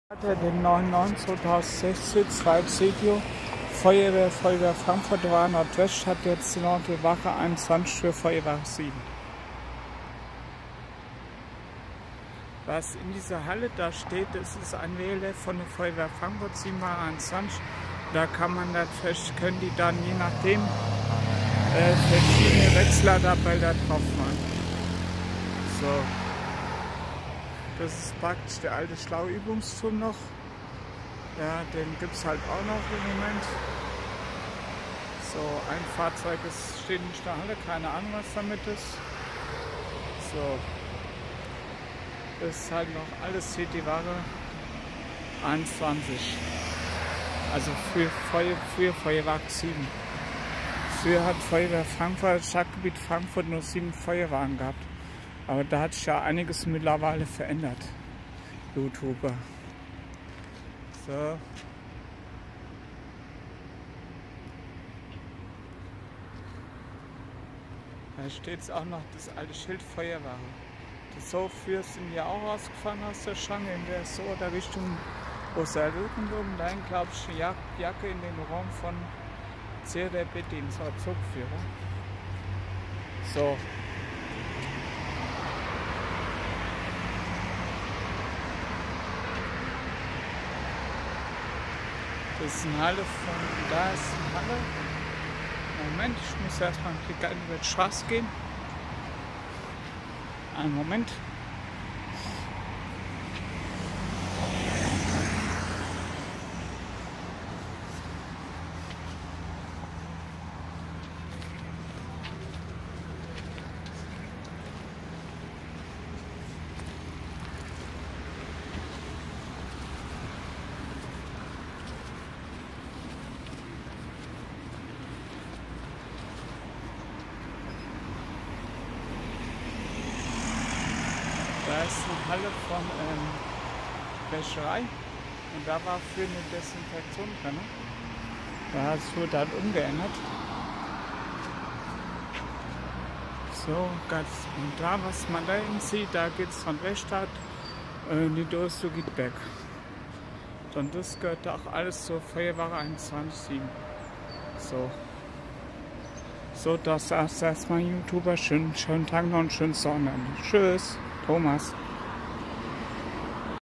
Den 9.9.2016, 2 Video. Feuerwehr Frankfurt war Nordwest hat jetzt noch die Wache 21 für Feuerwehr 7. Was in dieser Halle da steht, das ist ein Wähler von der Feuerwehr Frankfurt 7x21. Da kann man können die dann je nachdem verschiedene Wechselabbilder drauf machen. So. Das ist praktisch der alte Schlauübungsturm noch. Ja, den gibt es halt auch noch im Moment. So, ein Fahrzeug steht nicht in der Halle, keine Ahnung was damit ist. So. Das ist halt noch alles CT-Ware 21. Also für Feuerwehr 7. Früher hat Feuerwehr Frankfurt, Stadtgebiet Frankfurt nur 7 Feuerwagen gehabt. Aber da hat sich ja einiges mittlerweile verändert. YouTuber. So. Da steht jetzt auch noch das alte Schild Feuerwache. So früher sind ja auch rausgefahren aus der Schranke in der so der Richtung Osterlüttenburg. Dahin glaube ich eine Jacke in den Raum von der Bedien, so Zugführer. So. Das ist eine Halle da ist eine Halle. Moment, ich muss erstmal über die Straße gehen. Einen Moment. Da ist eine Halle von Wäscherei und da war für eine Desinfektion drin. Da wurde dann umgeändert. So, und da, was man da hinten sieht, da geht es von Weststadt die Dose geht weg. Und das gehört auch alles zur Feuerwache 21. So, das war's erstmal, YouTuber. Schönen Tag noch und schönes Wochenende. Tschüss, Thomas.